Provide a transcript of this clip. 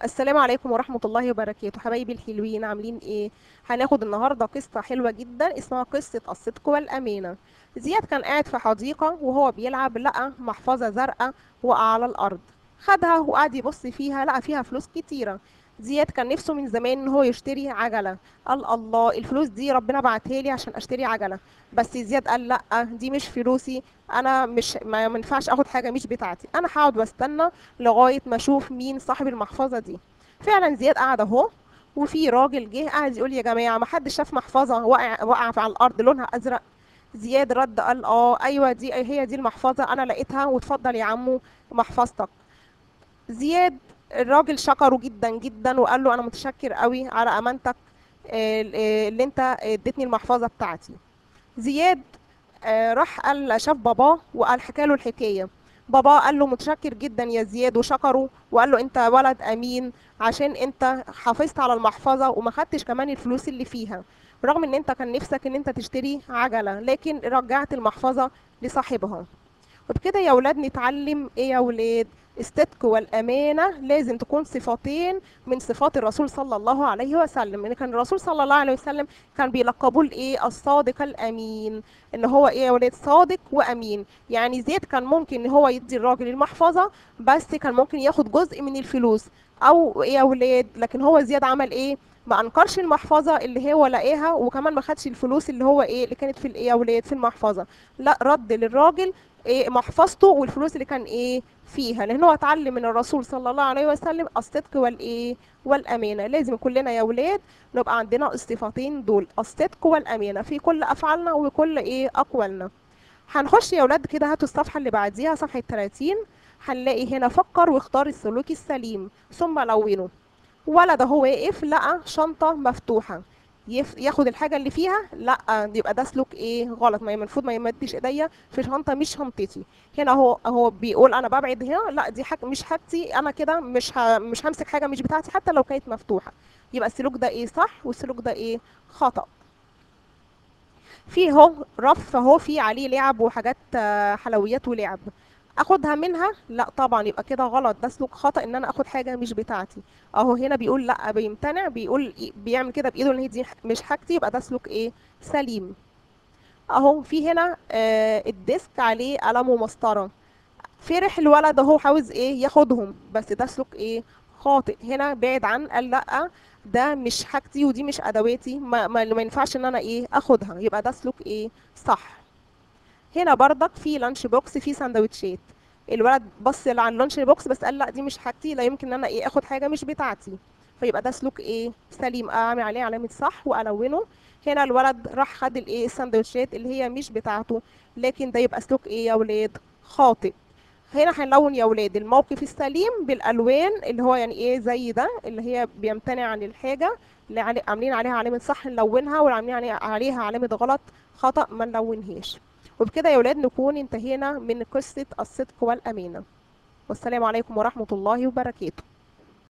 السلام عليكم ورحمة الله وبركاته. حبايبي الحلوين، عاملين ايه؟ هناخد النهاردة قصة حلوة جدا اسمها قصة الصدق والأمانة. زياد كان قاعد في حديقة وهو بيلعب، لقى محفظة زرقاء وقع على الأرض. خدها وقعد يبص فيها، لقى فيها فلوس كتيرة. زياد كان نفسه من زمان ان هو يشتري عجلة. قال الله، الفلوس دي ربنا بعتها لي عشان اشتري عجلة. بس زياد قال لا، دي مش فلوسي. انا مش ما ينفعش اخد حاجة مش بتاعتي، انا هقعد واستنى لغايه ما اشوف مين صاحب المحفظه دي. فعلا زياد قعد اهو، وفي راجل جه قاعد يقول: يا جماعه، ما حدش شاف محفظه وقع على الارض لونها ازرق؟ زياد رد قال: اه ايوه، دي هي دي المحفظه، انا لقيتها، واتفضل يا عمو محفظتك. زياد الراجل شكره جدا جدا وقال له: انا متشكر قوي على امانتك، اللي انت اديتني المحفظه بتاعتي. زياد راح قال شاف باباه وقال حكى له الحكايه. باباه قال له: متشكر جدا يا زياد، وشكره وقال له: انت ولد امين، عشان انت حافظت على المحفظه وما خدتش كمان الفلوس اللي فيها، رغم ان انت كان نفسك ان انت تشتري عجله، لكن رجعت المحفظه لصاحبها. وبكده يا ولاد نتعلم ايه يا ولاد؟ الصدق والأمانة لازم تكون صفتين من صفات الرسول صلى الله عليه وسلم. ان كان الرسول صلى الله عليه وسلم كان بيلقبوه الايه؟ الصادق الأمين. ان هو ايه يا ولاد؟ صادق وأمين. يعني زيد كان ممكن ان هو يدي الراجل المحفظة، بس كان ممكن ياخد جزء من الفلوس او ايه يا ولاد، لكن هو زياد عمل ايه؟ ما انكرش المحفظه اللي هو لقاها، وكمان ما خدش الفلوس اللي هو ايه اللي كانت في الايه يا ولاد في المحفظه. لا، رد للراجل ايه؟ محفظته والفلوس اللي كان ايه فيها، لان هو اتعلم من الرسول صلى الله عليه وسلم الصدق والايه والامانه. لازم كلنا يا ولاد نبقى عندنا الصفتين دول، الصدق والامانه، في كل افعالنا وكل ايه اقوالنا. هنخش يا ولاد كده، هاتوا الصفحه اللي بعديها، صفحه 30. هنلاقي هنا: فكر واختار السلوك السليم ثم لونه. ولد اهو واقف، لقى شنطة مفتوحة، ياخد الحاجة اللي فيها؟ لا، يبقى ده سلوك ايه غلط. ما المفروض ما يمدش ايديا في شنطة مش شنطتي. هنا اهو بيقول: انا ببعد هنا، لا دي حاجة مش حاجتي، انا كده مش همسك حاجة مش بتاعتي حتى لو كانت مفتوحة. يبقى السلوك ده ايه صح، والسلوك ده ايه خطأ. في اهو رف اهو، في عليه لعب وحاجات، حلويات ولعب، اخدها منها؟ لا طبعا، يبقى كده غلط، ده سلوك خطأ ان انا اخد حاجه مش بتاعتي. اهو هنا بيقول لا، بيمتنع، بيقول بيعمل كده بايده ان هي دي مش حاجتي، يبقى ده سلوك ايه سليم. اهو في هنا الديسك عليه قلم ومسطره، فرح الولد اهو عاوز ايه ياخدهم، بس ده سلوك ايه خاطئ. هنا بعد عن، قال لا، ده مش حاجتي ودي مش ادواتي، ما ينفعش ان انا ايه اخدها، يبقى ده سلوك ايه صح. هنا بردك في لانش بوكس، في سندوتشات، الولد بص على اللانش بوكس بس قال لا دي مش حاجتي، لا يمكن ان انا ايه اخد حاجه مش بتاعتي، فيبقى ده سلوك ايه سليم، اعمل عليه علامه صح والونه. هنا الولد راح خد الايه السندوتشات اللي هي مش بتاعته، لكن ده يبقى سلوك ايه يا ولاد خاطئ. هنا هنلون يا ولاد الموقف السليم بالالوان، اللي هو يعني ايه زي ده اللي هي بيمتنع عن الحاجه اللي عاملين عليها علامه صح نلونها، واللي عاملين عليها علامه غلط خطأ ما نلونهاش. وبكده يا ولاد نكون انتهينا من قصة الصدق والأمانة. والسلام عليكم ورحمة الله وبركاته.